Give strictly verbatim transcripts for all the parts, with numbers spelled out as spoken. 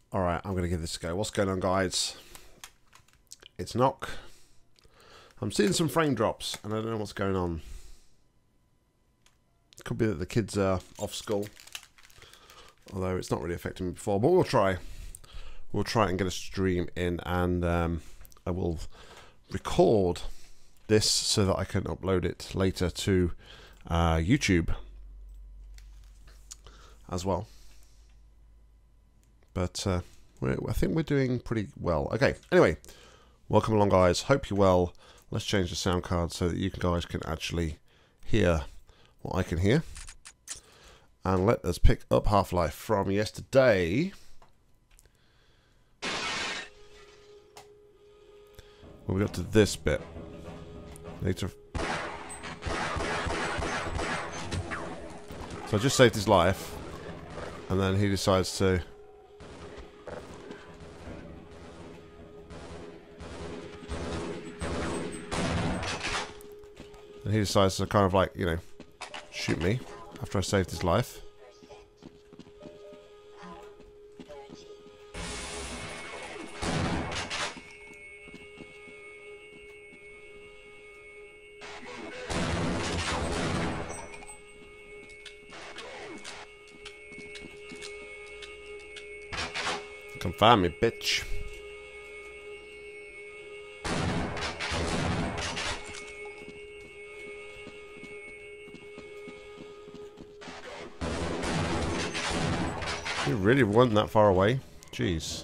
Alright, I'm going to give this a go. What's going on, guys? It's Nock. I'm seeing some frame drops, and I don't know what's going on. It could be that the kids are off school. Although it's not really affecting me before, but we'll try. We'll try and get a stream in, and um, I will record this so that I can upload it later to uh, YouTube as well. But uh, we're, I think we're doing pretty well. Okay, anyway, welcome along, guys. Hope you're well. Let's change the sound card so that you guys can actually hear what I can hear. And let us pick up Half-Life from yesterday. When we got to this bit. Later. So I just saved his life. And then he decides to... And he decides to kind of like, you know, shoot me after I saved his life. Come find me, bitch. You really weren't that far away? Jeez.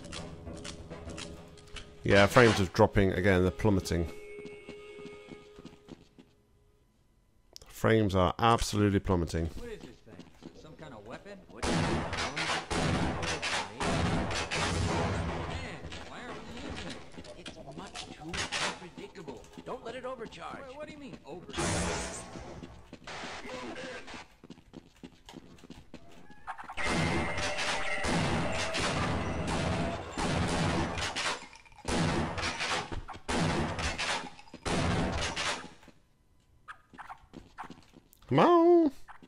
Yeah, frames are dropping again, they're plummeting. Frames are absolutely plummeting. What is this thing? Some kind of weapon? What is it? Man, why aren't we using it? It's much too unpredictable. Don't let it overcharge. Wait, what do you mean, overcharge? Come on!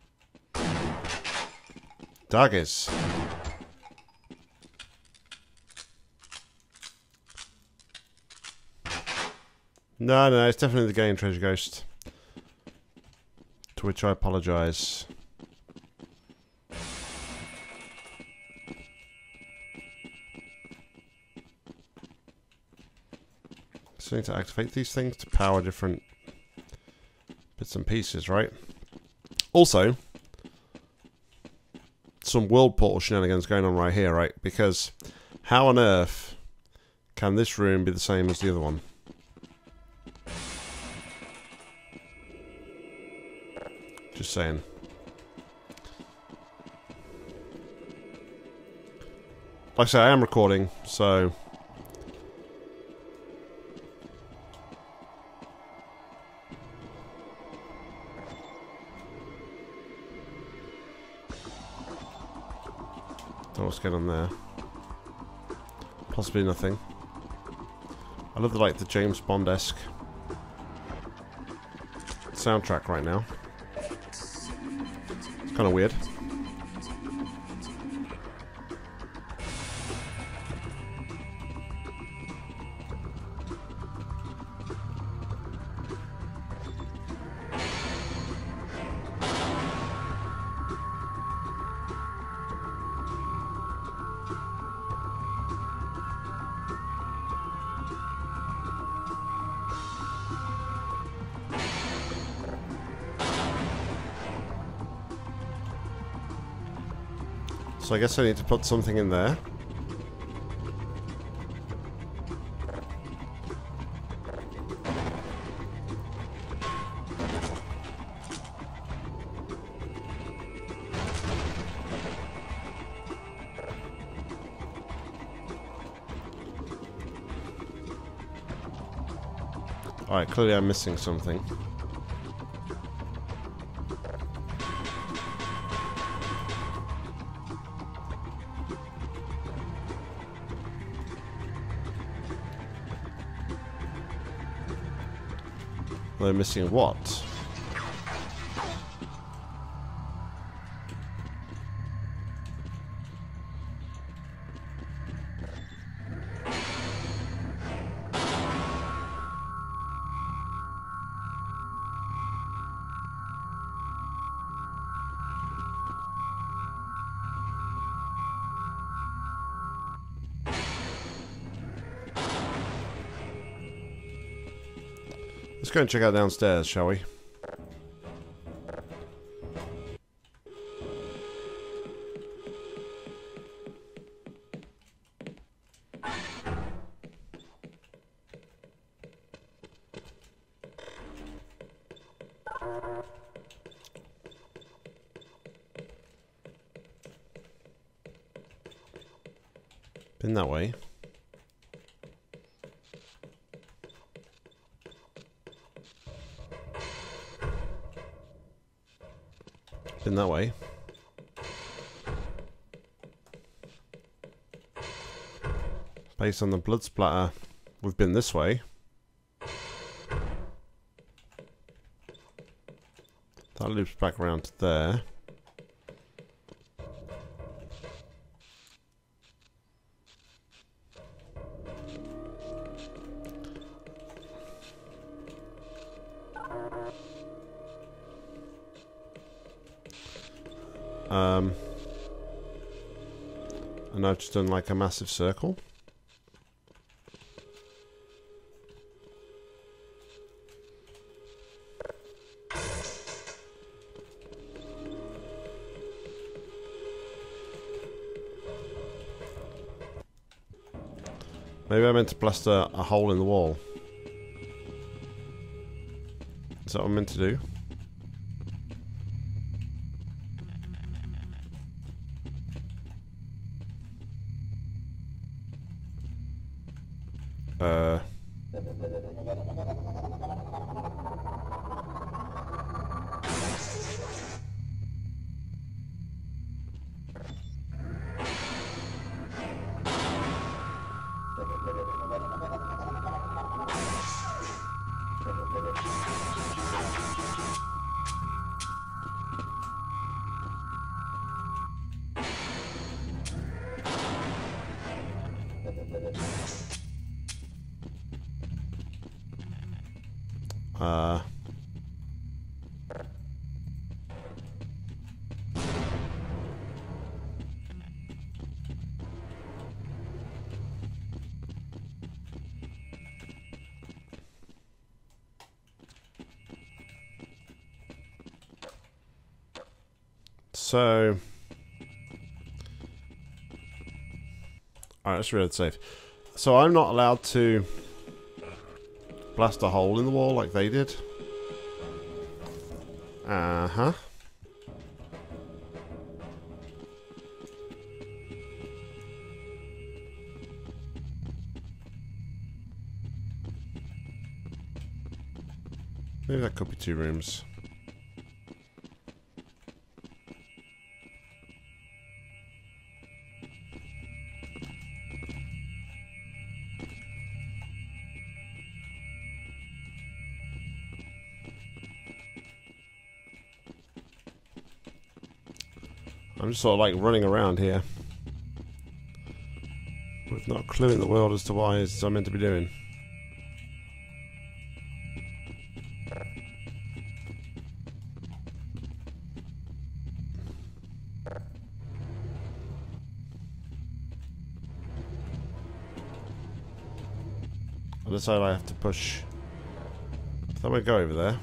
Daggers. No, no, it's definitely the game, Treasure Ghost. To which I apologise. So I need to activate these things to power different bits and pieces, right? Also, some world portal shenanigans going on right here, right? Because how on earth can this room be the same as the other one? Just saying. Like I say, I am recording, so... Don't know what's going on there. Possibly nothing. I love the like the James Bond-esque soundtrack right now. It's kind of weird. So I guess I need to put something in there. Alright, clearly I'm missing something. They're missing what? Let's go and check out downstairs, shall we? Been that way. Been that way. Based on the blood splatter, we've been this way. That loops back around to there. Um, and I've just done like a massive circle. Maybe I meant to blast a, a hole in the wall. Is that what I'm meant to do? Uh... Uh... So... Alright, let's read it safe. So I'm not allowed to blast a hole in the wall like they did? Uh-huh. Maybe that could be two rooms. I'm just sort of like running around here with not a clue in the world as to what I'm meant to be doing. I decide I have to push. I thought we'd go over there.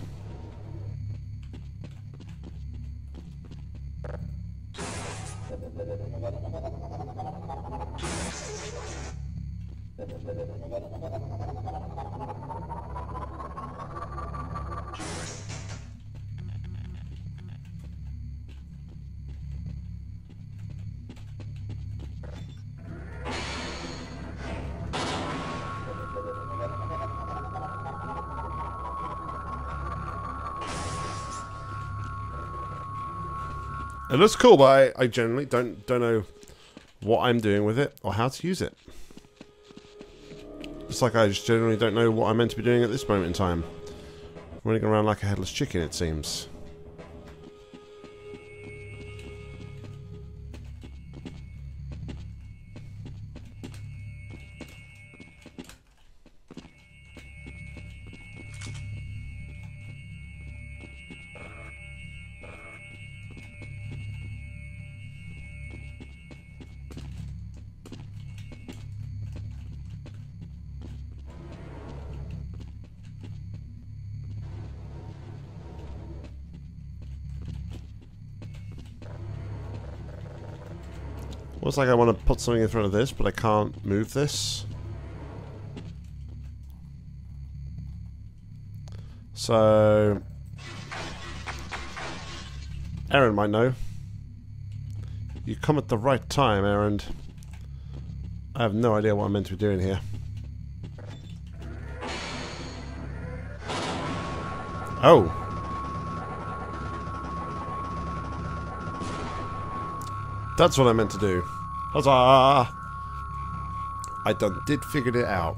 It looks cool, but I, I generally don't don't know what I'm doing with it or how to use it. It's like I just generally don't know what I'm meant to be doing at this moment in time. Running around like a headless chicken, it seems. Looks like I want to put something in front of this, but I can't move this. So... Aaron might know. You come at the right time, Aaron. I have no idea what I'm meant to be doing here. Oh! That's what I meant to do. Huzzah! I done did figure it out.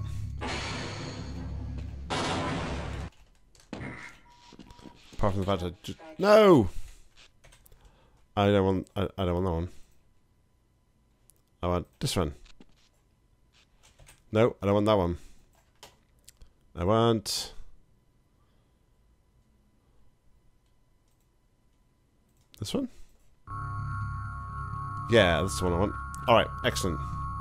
Apart from the fact I just... No! I don't want... I, I don't want that one. I want this one. No, I don't want that one. I want... This one? Yeah, that's the one I want. Alright, excellent.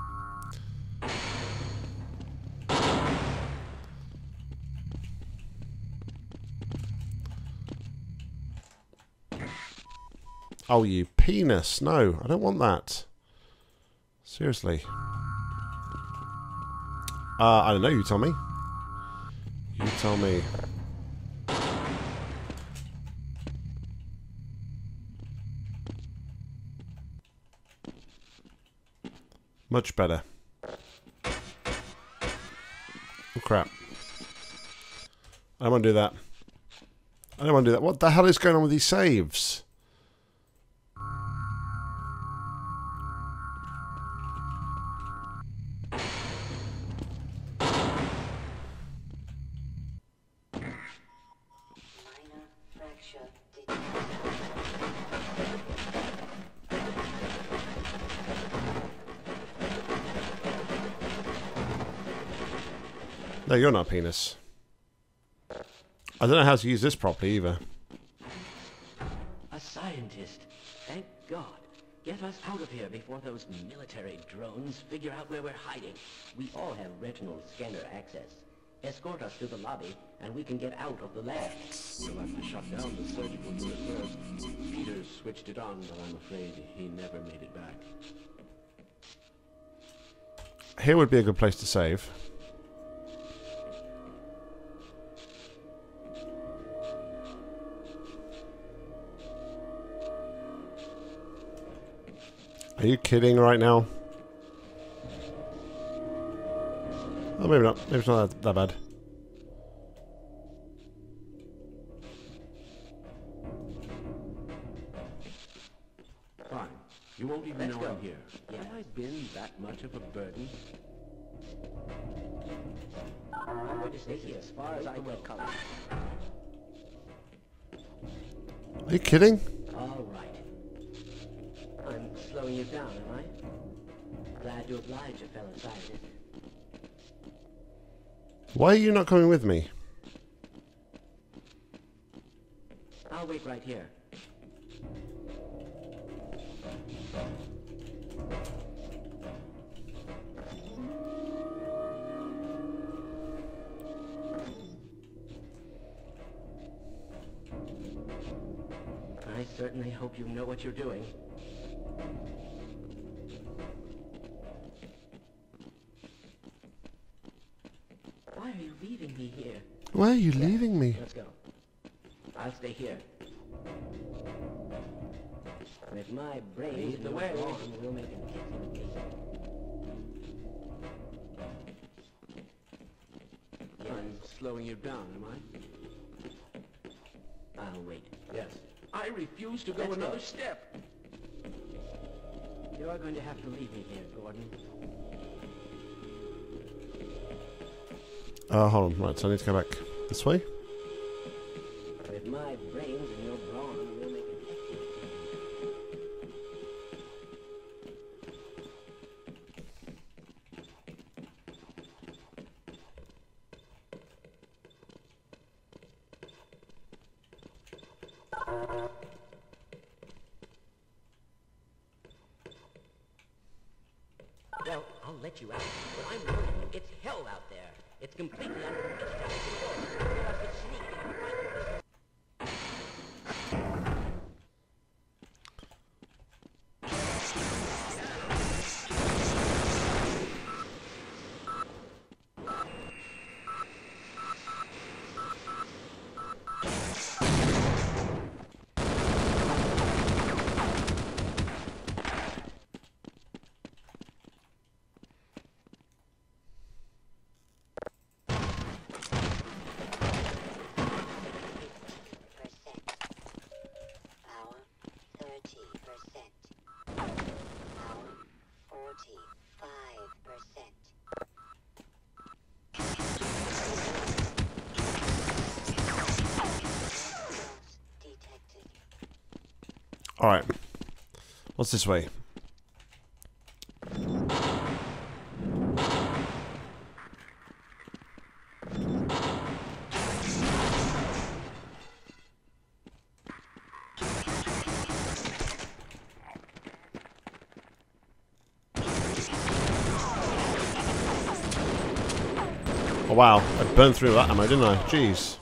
Oh, you penis. No, I don't want that. Seriously. Uh, I don't know, you tell me. You tell me. Much better. Oh crap. I don't want to do that. I don't want to do that. What the hell is going on with these saves? No, you're not penis. I don't know how to use this properly either. A scientist. Thank God. Get us out of here before those military drones figure out where we're hiding. We all have retinal scanner access. Escort us to the lobby, and we can get out of the lab. We'll have to shut down the surgical unit first. Peters switched it on, but I'm afraid he never made it back. Here would be a good place to save. Are you kidding right now? Oh, maybe not. Maybe it's not that, that bad. Fine. You won't even Let's know go. I'm here. Yeah. Have I been that much of a burden? I'm going to stay here as far as I go. Are you kidding? All right. I'm slowing you down, am I? Glad to oblige a fellow scientist. Why are you not coming with me? I'll wait right here. I certainly hope you know what you're doing. Why are you leaving me here? Why are you Yeah, leaving me? Let's go. I'll stay here. With my brains in the way, we'll make an excellent case. I'm slowing you down, am I? I'll wait. Yes. I refuse to go Let's go. another step. You're going to have to leave me here, Gordon. Uh, hold on. Right, so I need to go back this way. With my brains and your brawn, we'll make an excellent Well, I'll let you out, but I'm warning you, it's hell out there. It's completely under military control. Let us get sneak and fight this. Alright. What's this way? Oh wow, I burned through that ammo, didn't I? Jeez.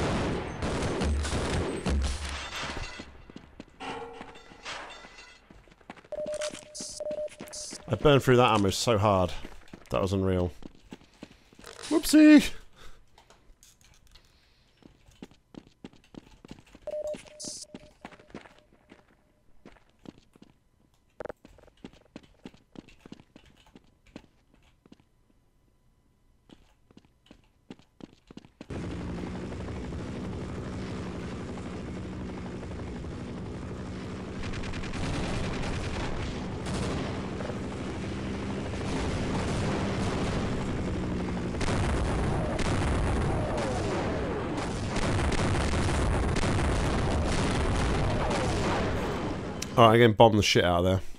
I burned through that ammo so hard. That was unreal. Whoopsie! Alright, I'm getting bombed the shit out of there.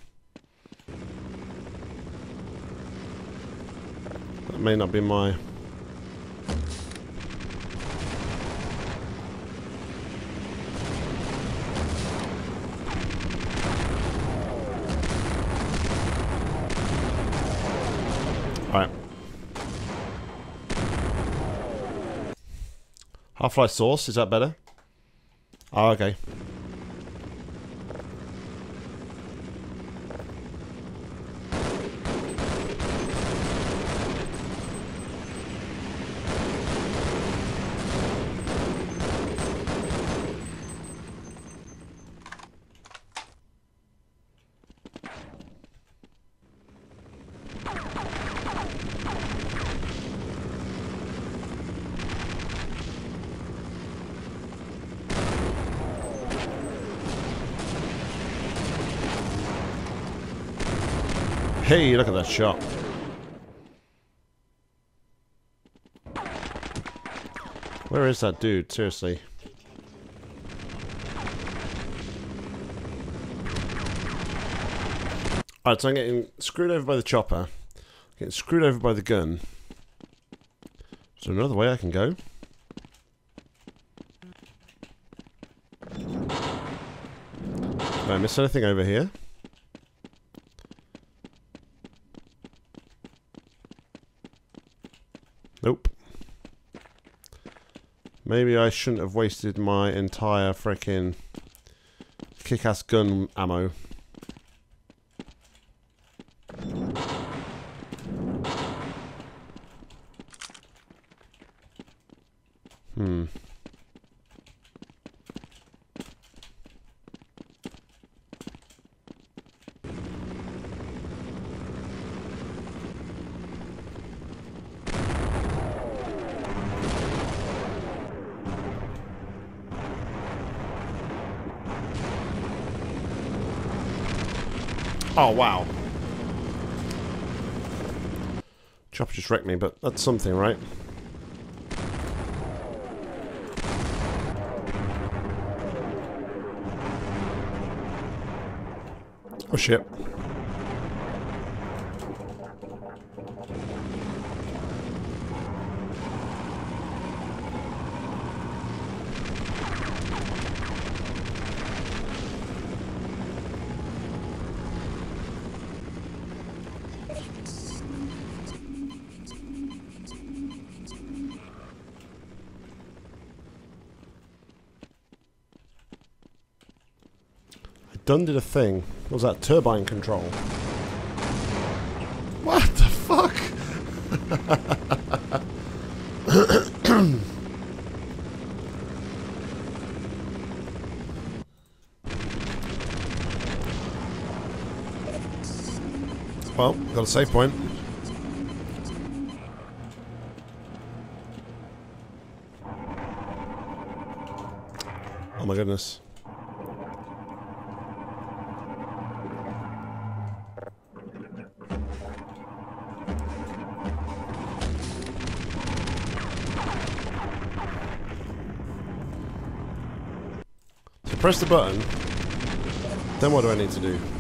That may not be my... Alright. Half-Life Source, is that better? Oh, okay. Hey, look at that shot. Where is that dude? Seriously. Alright, so I'm getting screwed over by the chopper. Getting screwed over by the gun. Is there another way I can go? Did I miss anything over here? Nope. Maybe I shouldn't have wasted my entire frickin' kick-ass gun ammo. Hmm. Oh, wow. Chopper just wrecked me, but that's something, right? Oh, shit. Done did a thing. What was that? Turbine control. What the fuck? Well, got a save point. Oh my goodness. Press the button. Then what do I need to do?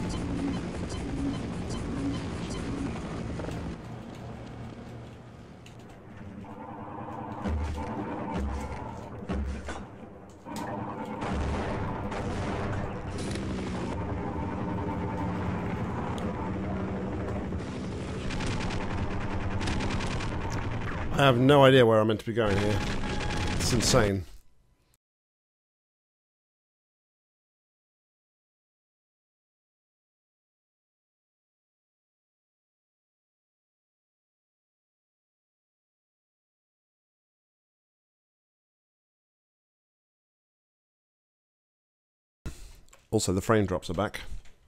I have no idea where I'm meant to be going here. It's insane. Also, the frame drops are back.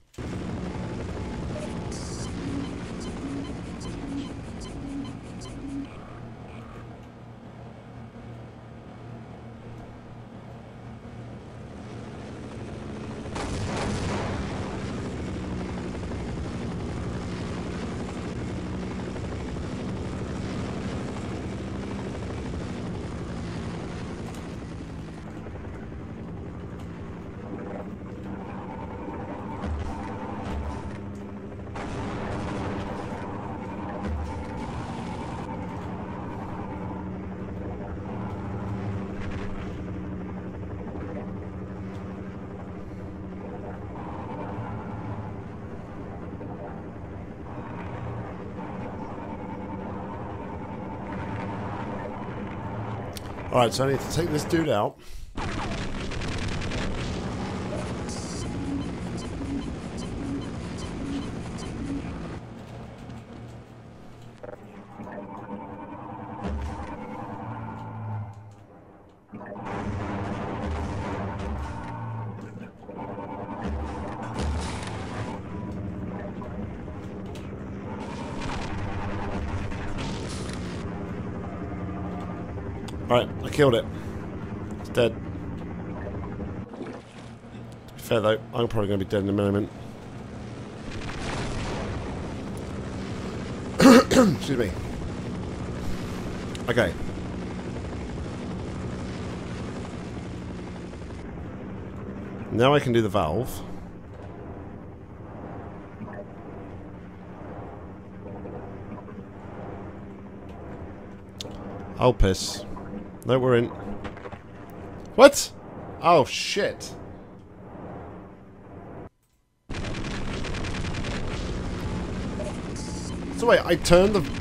Alright, so I need to take this dude out. Alright, I killed it. It's dead. To be fair though, I'm probably going to be dead in a moment. Excuse me. Okay. Now I can do the valve. I'll piss. No, we're in. What? Oh, shit. So wait, I turned the...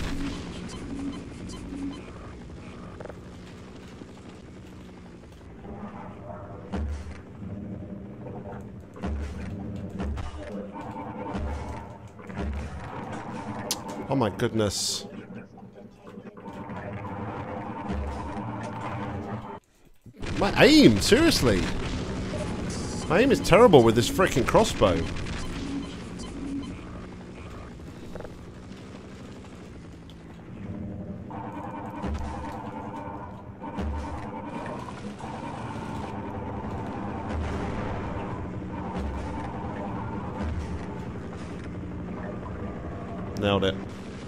Oh my goodness. My aim, seriously. My aim is terrible with this freaking crossbow. Nailed it.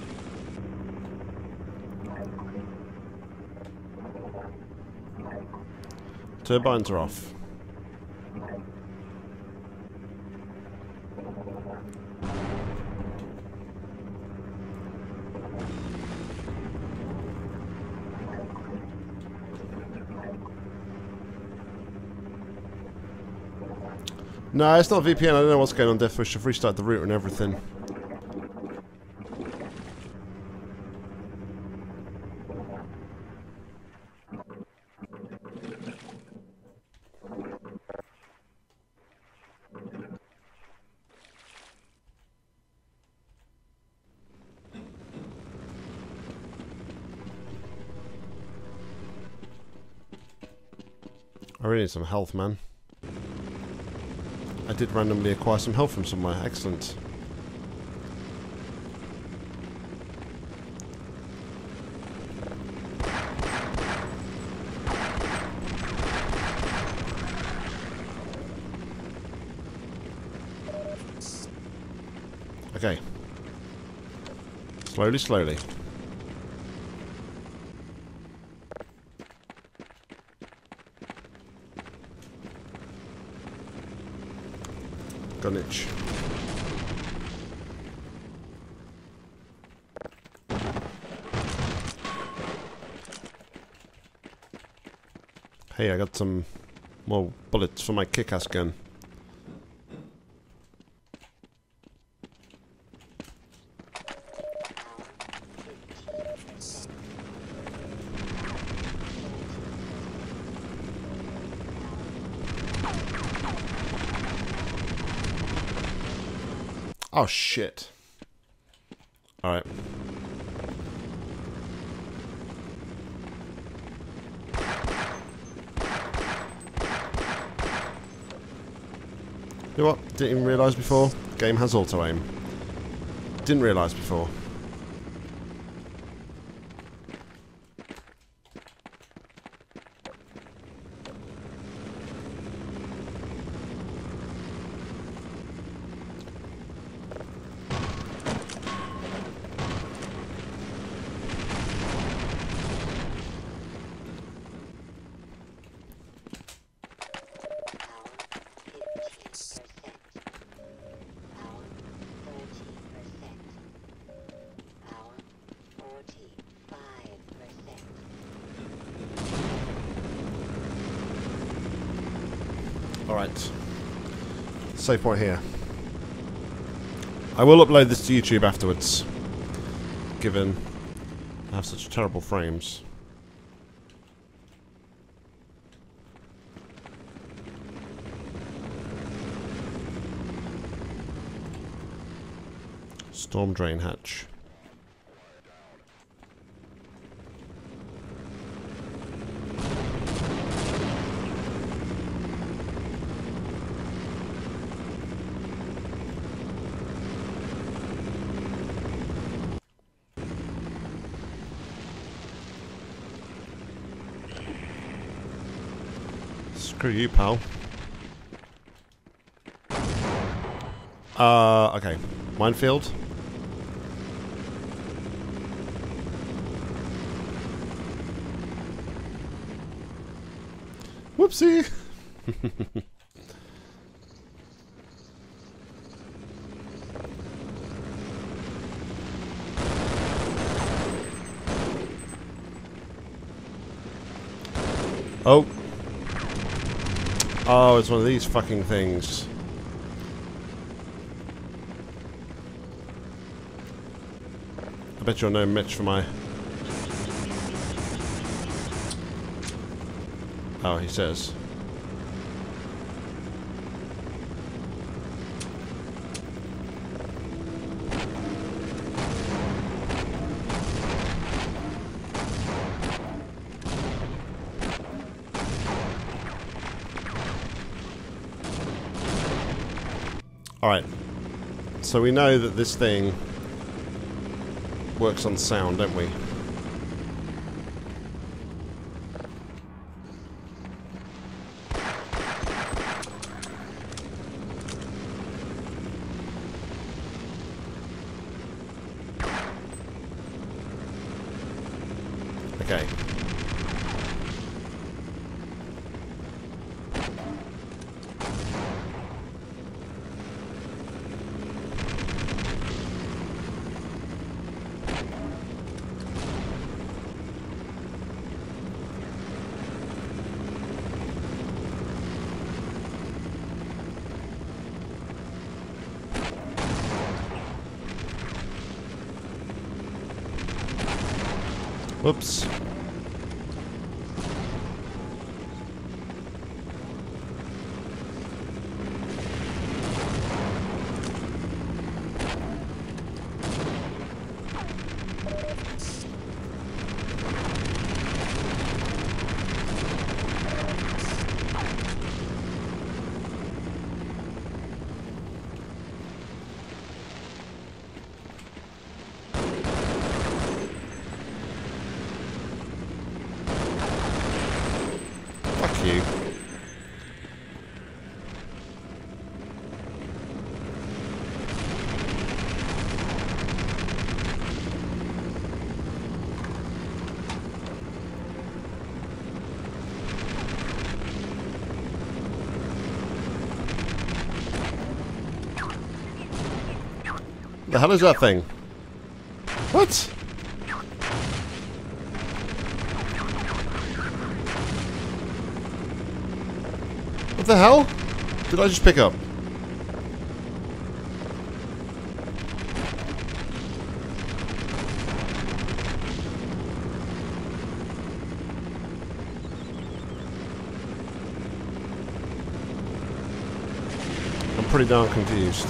Turbines are off. No, it's not V P N. I don't know what's going on, Deathwish. I've restarted the router and everything. I really need some health, man. I did randomly acquire some health from somewhere. Excellent. Okay. Slowly, slowly. Got an itch. Hey, I got some more bullets for my kick-ass gun. Oh shit. Alright. You know what? Didn't even realise before. The game has auto aim. Didn't realise before. Alright. Save point here. I will upload this to YouTube afterwards, given I have such terrible frames. Storm drain hatch. Screw you, pal. Uh, okay. Minefield. Whoopsie! Oh. Oh, it's one of these fucking things. I bet you're no match for my... Oh, he says. Alright, so we know that this thing works on sound, don't we? Okay. Whoops. You. the hell is that thing? What? What the hell did I just pick up? I'm pretty darn confused.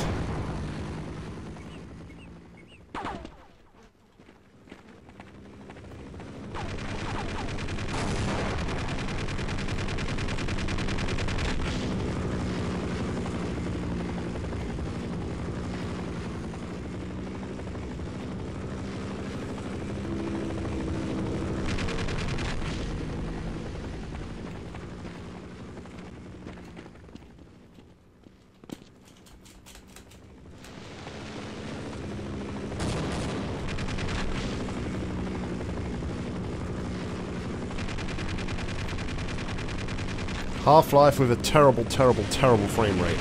Half-Life with a terrible, terrible, terrible frame rate.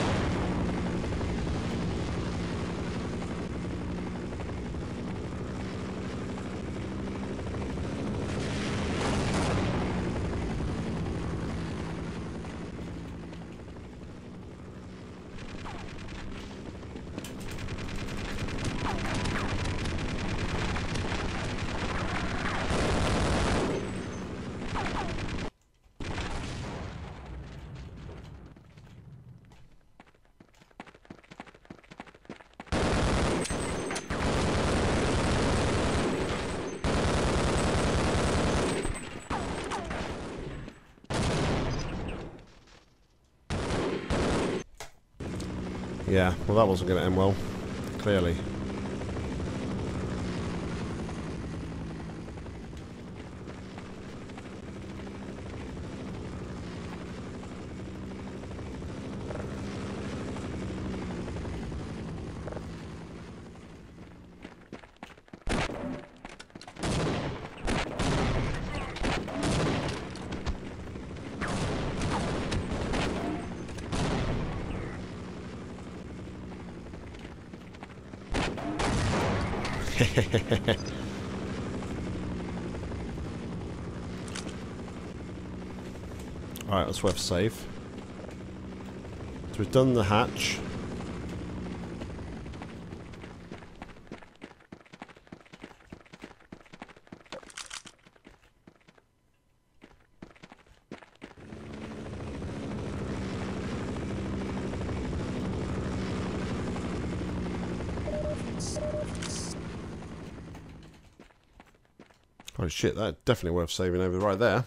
Yeah, well that wasn't going to end well, clearly. Alright, let's worth save. So we've done the hatch. Oh shit, that's definitely worth saving over right there.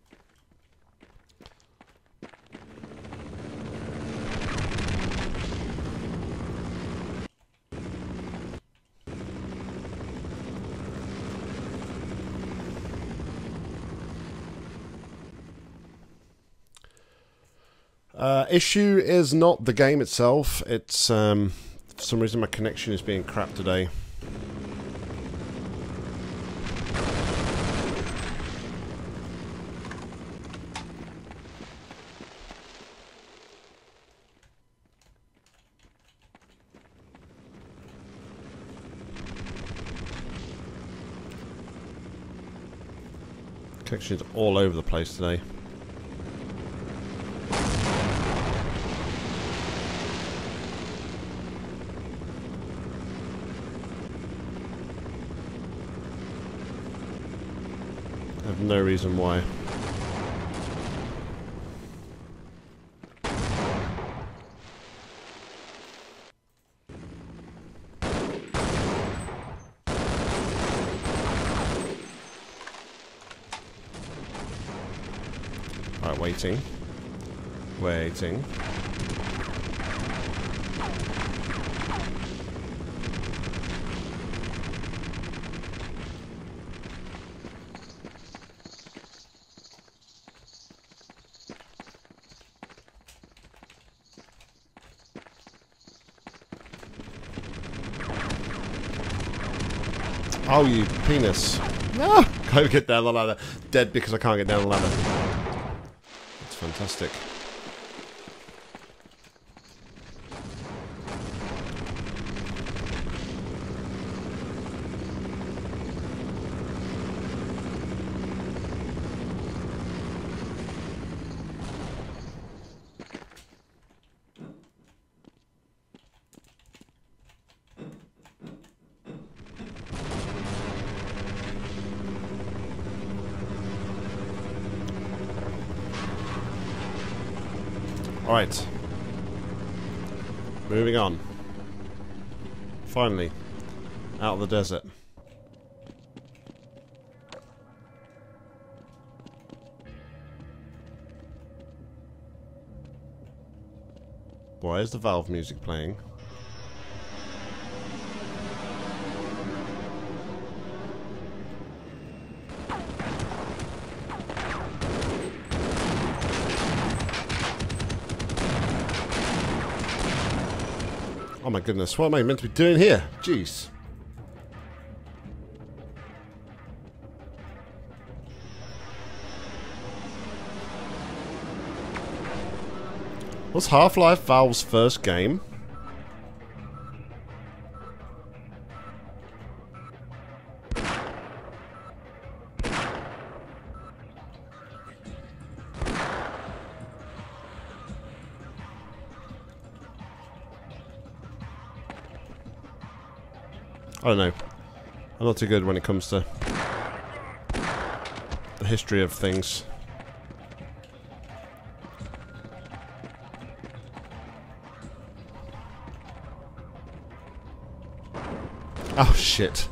Uh, issue is not the game itself. It's um, for some reason my connection is being crap today. Connection's all over the place today. I have no reason why. Alright, waiting. Waiting. Oh, you penis. Ah! Can't get down the ladder. Dead because I can't get down the ladder. That's fantastic. Alright. Moving on. Finally. Out of the desert. Why is the Valve music playing? Oh my goodness, what am I meant to be doing here? Jeez. Was Half-Life Valve's first game? I don't know. I'm not too good when it comes to the history of things. Oh shit.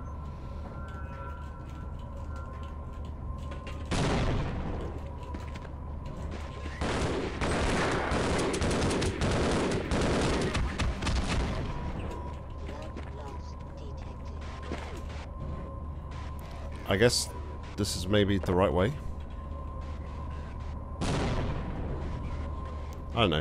I guess this is maybe the right way. I don't know.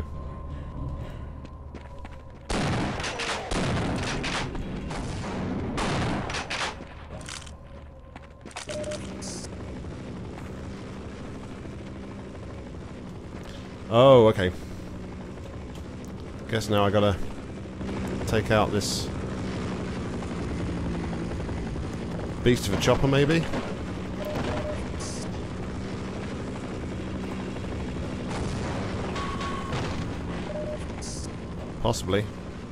Oh, okay. Guess now I gotta take out this beast of a chopper, maybe? Possibly.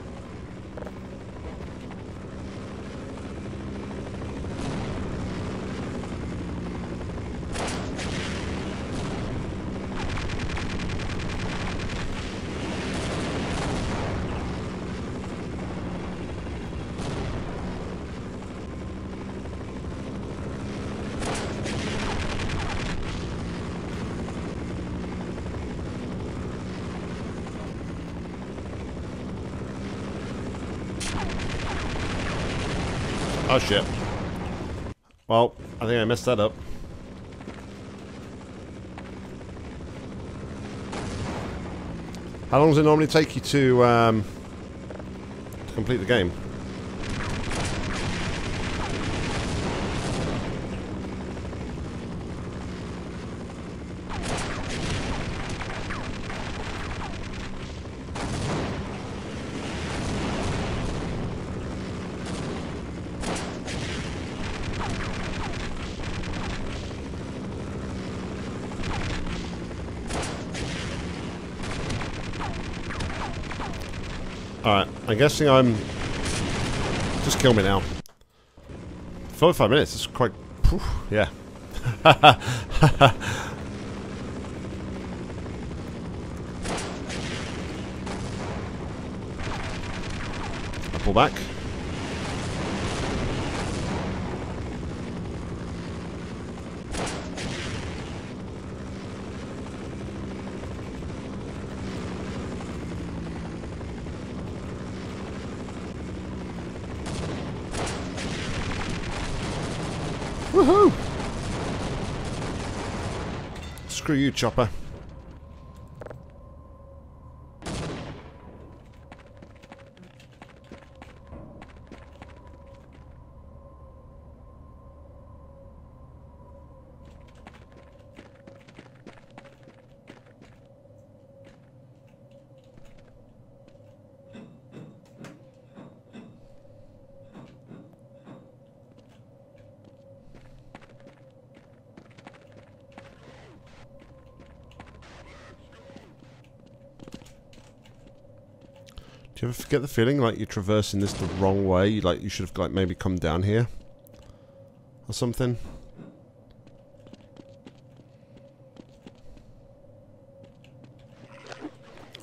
Oh shit. Well, I think I messed that up. How long does it normally take you to, um, to complete the game? Alright, I'm guessing I'm... Just kill me now. forty-five minutes is quite... Whew, yeah. I pull back. Woohoo! Screw you, chopper. Do you ever get the feeling like you're traversing this the wrong way? Like you should have like maybe come down here or something?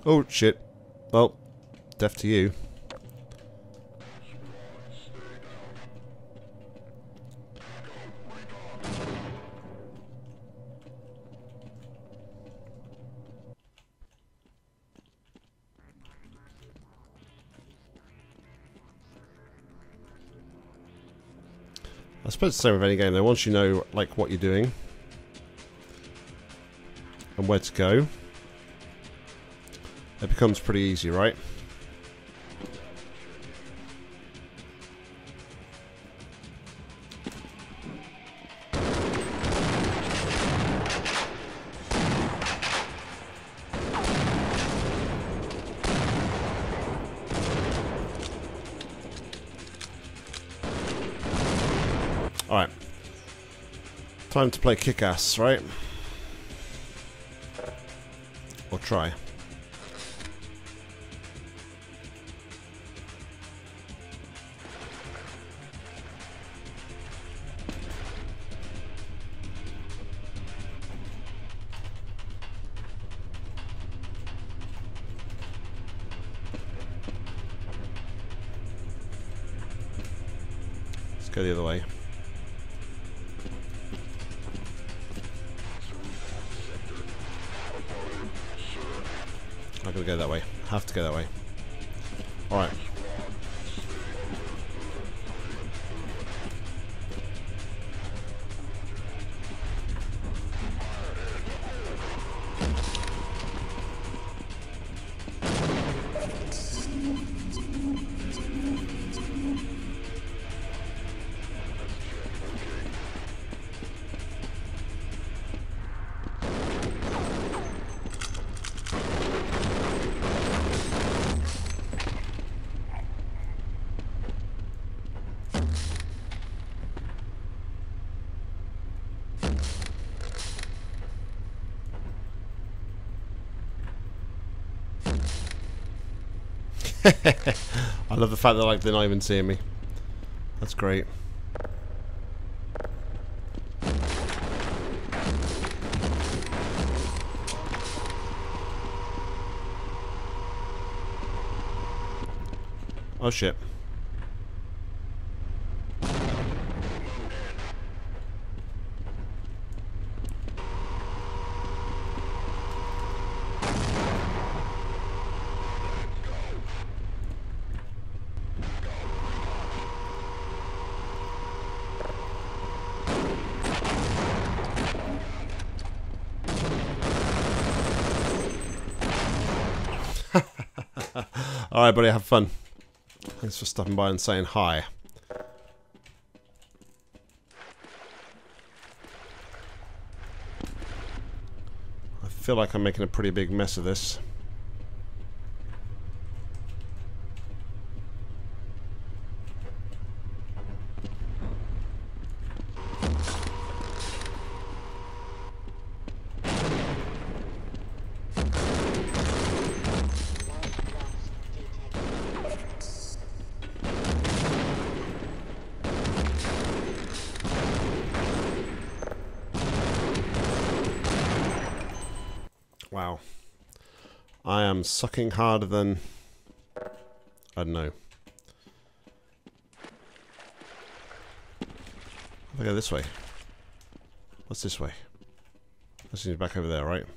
Oh, shit. Well, death to you. I suppose it's the same with any game though. Once you know like what you're doing and where to go, it becomes pretty easy, right? Alright. Time to play kick-ass, right? Or try. Let's go the other way. I'm gonna go that way. Have to go that way. Alright. I love the fact that like they're not even seeing me. That's great. Oh shit. Alright buddy, have fun. Thanks for stopping by and saying hi. I feel like I'm making a pretty big mess of this. Wow. I am sucking harder than... I don't know. If I go this way. What's this way? That seems back over there, right?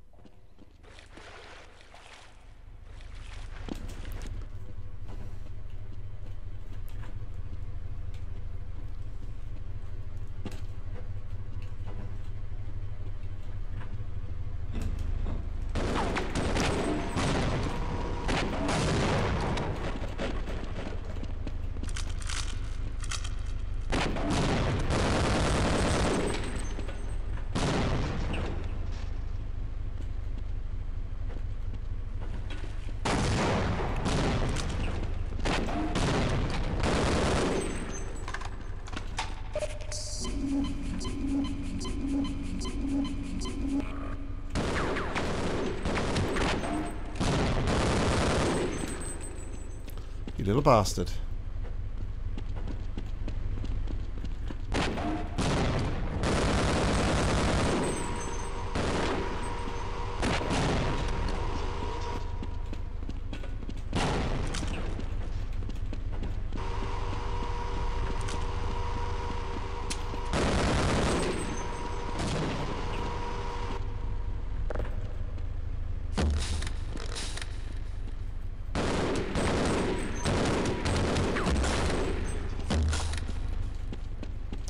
You little bastard.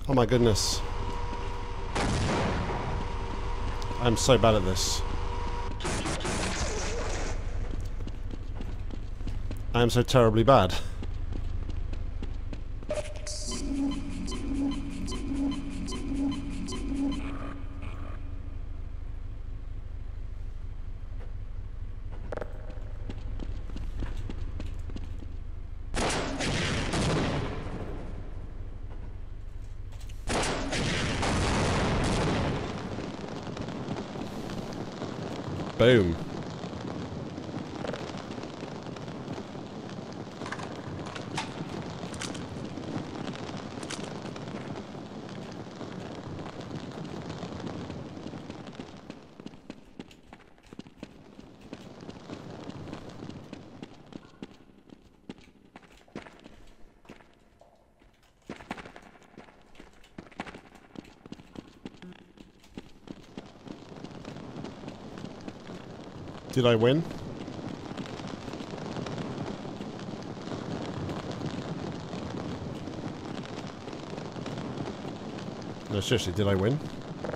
Oh my goodness. I'm so bad at this. I am so terribly bad. Boom. Did I win? No, seriously, did I win?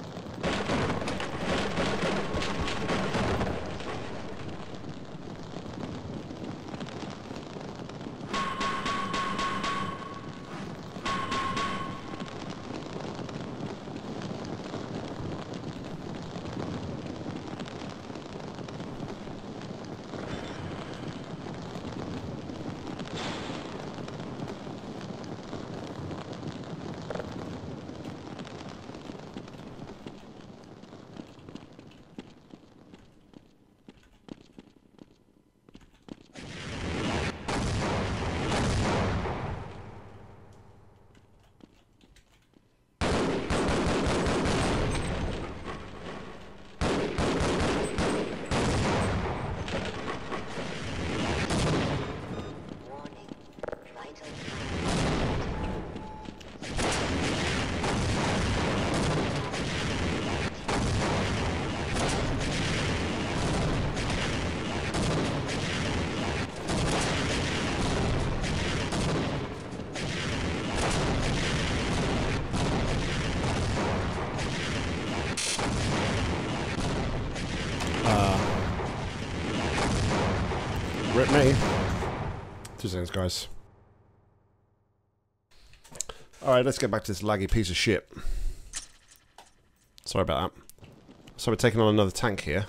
Rip me. Two seconds, guys. Alright, let's get back to this laggy piece of shit. Sorry about that. So we're taking on another tank here.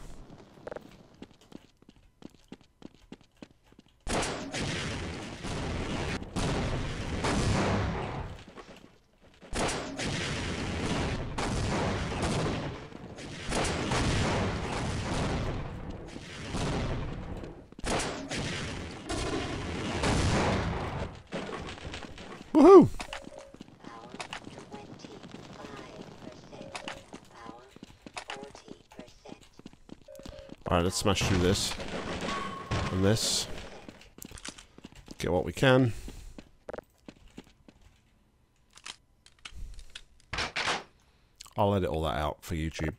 Woohoo! Alright, let's smash through this. And this. Get what we can. I'll edit all that out for YouTube.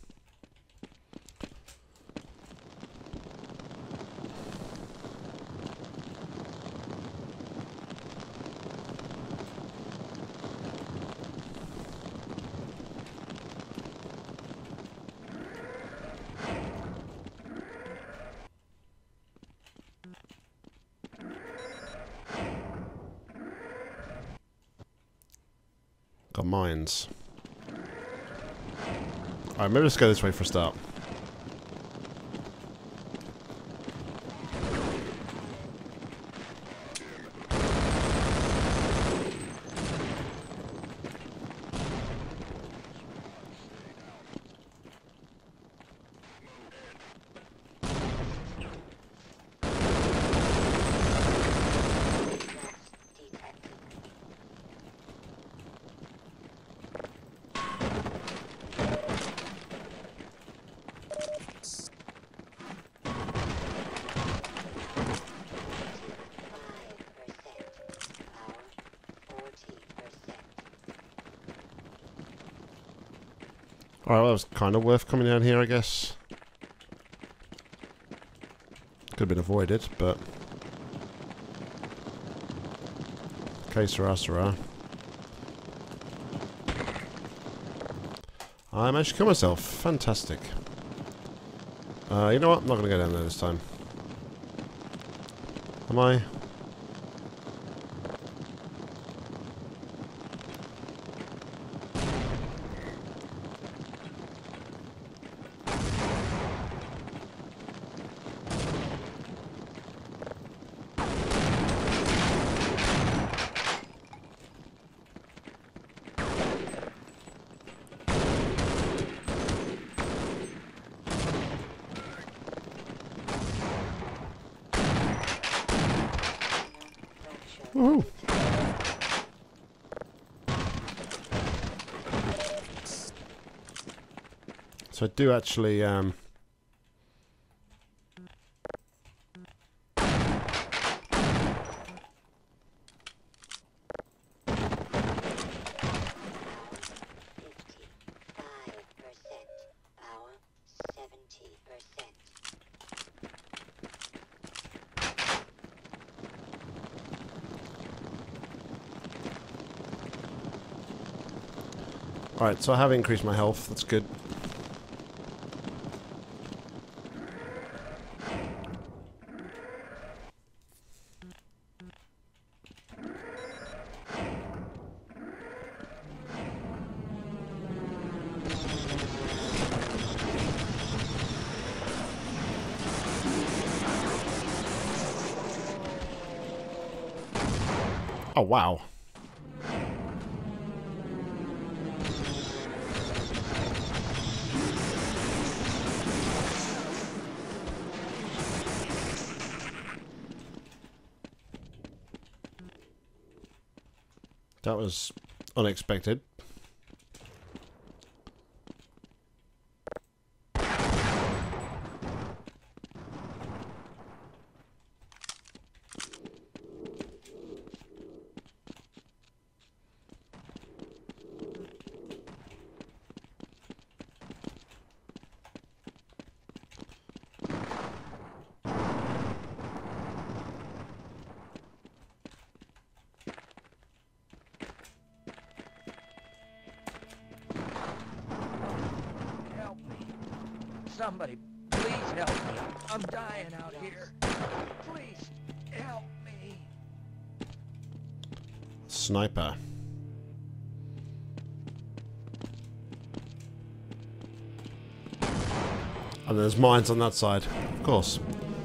Got mines. Alright, maybe let's go this way for a start. Alright, well, that was kind of worth coming down here, I guess. Could have been avoided, but... Okay, Sarah, Sarah. I managed to kill myself. Fantastic. Uh, you know what? I'm not going to go down there this time. Am I? Woohoo! So I do actually, um... Alright, so I have increased my health, that's good. Oh, wow. That was unexpected. Somebody, please help me. I'm dying out here. Please, help me. Sniper. And there's mines on that side, of course.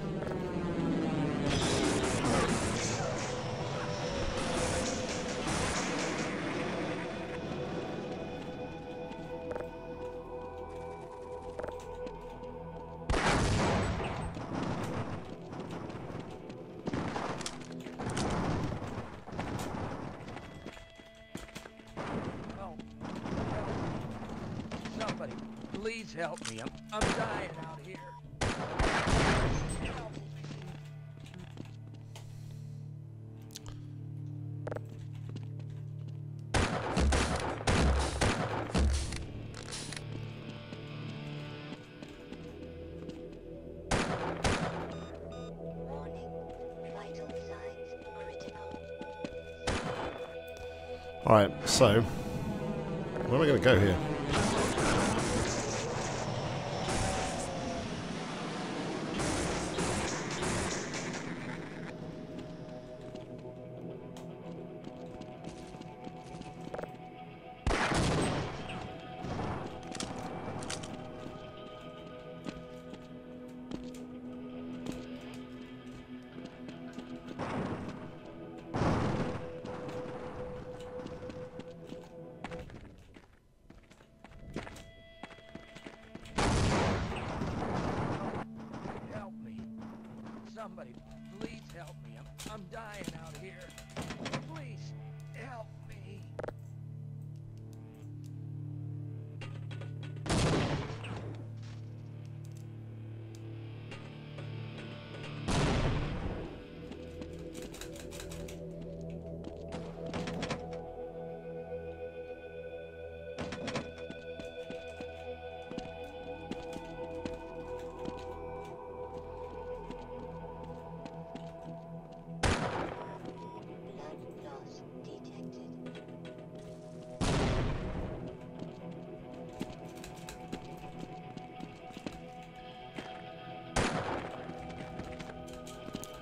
Somebody, please help me. I'm, I'm dying out here. Help me. Alright, so where am I going to go here?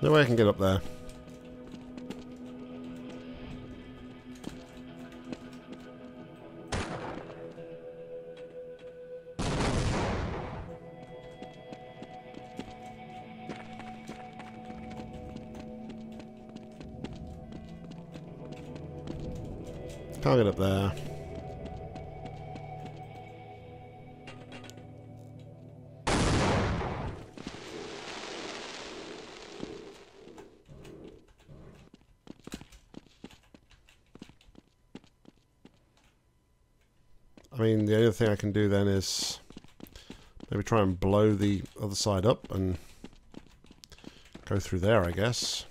No way I can get up there. Can't get up there. I mean, the only thing I can do then is maybe try and blow the other side up and go through there, I guess.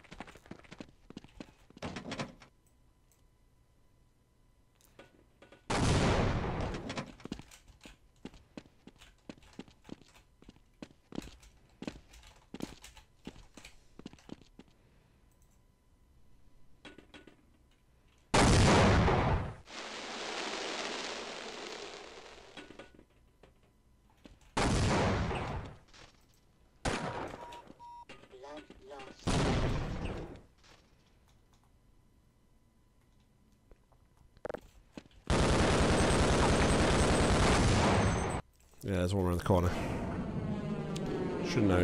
Yeah, there's one around the corner. Should have known.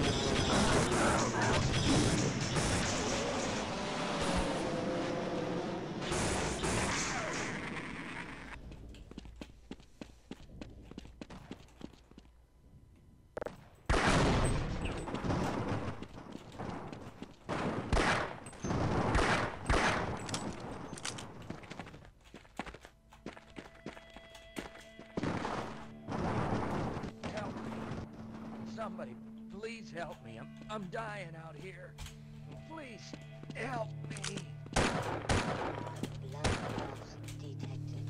Somebody, please help me. I'm, I'm dying out here. Please, help me. Blood loss detected.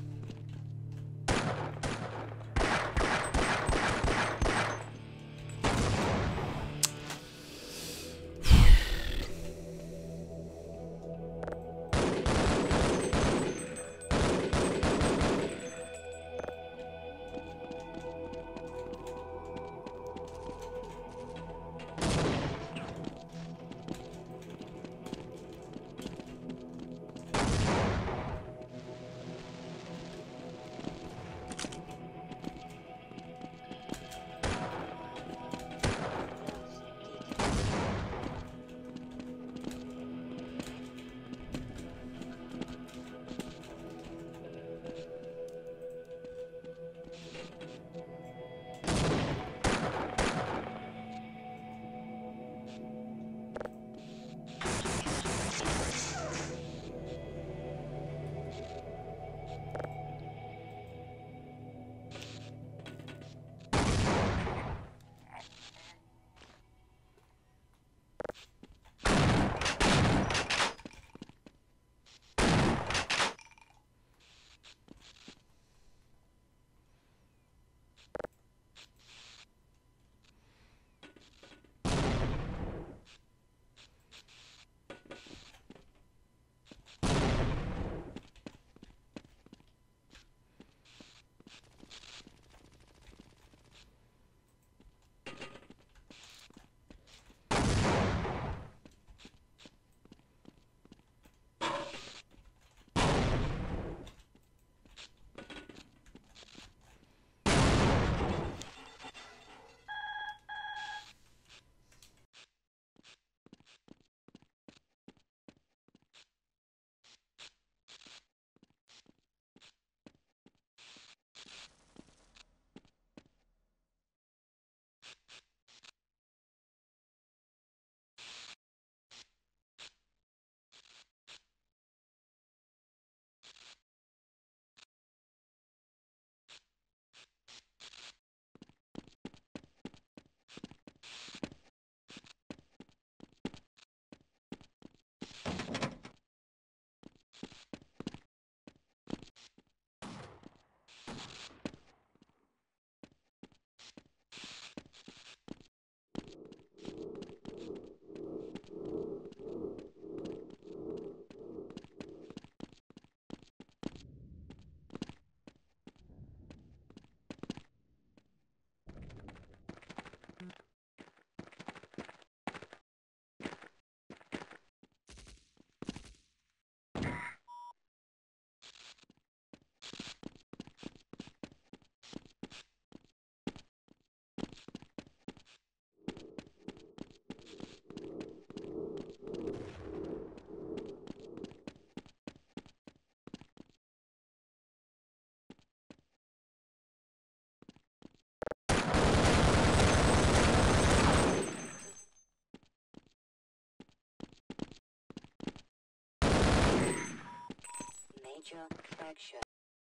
Major fracture.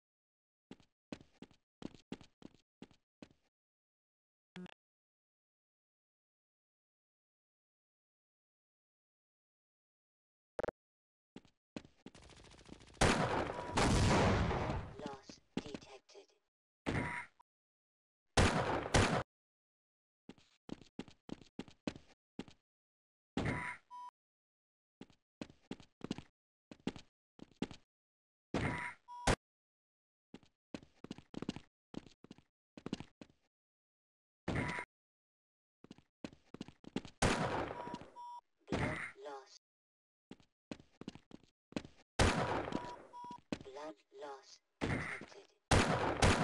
Loss detected. Blood loss. Blood loss detected.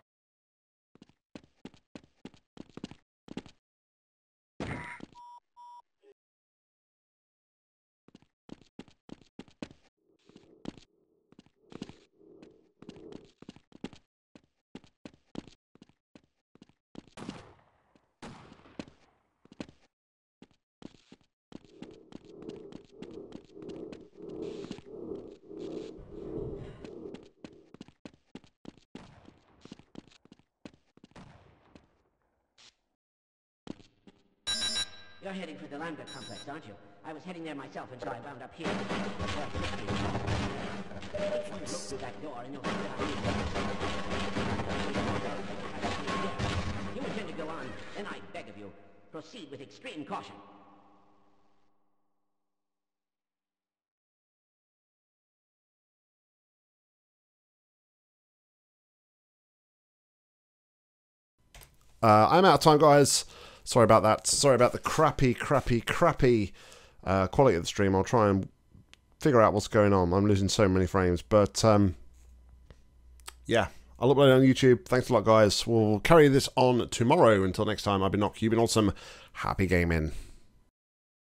You're heading for the Lambda complex, aren't you? I was heading there myself until I wound up here. Take one look through that door and you'll see that I You intend to go on, then I beg of you, proceed with extreme caution. Uh, I'm out of time, guys. Sorry about that. Sorry about the crappy, crappy, crappy uh, quality of the stream. I'll try and figure out what's going on. I'm losing so many frames. But, um, yeah, I'll upload it on YouTube. Thanks a lot, guys. We'll carry this on tomorrow. Until next time, I've been Noshie. You've been awesome. Happy gaming.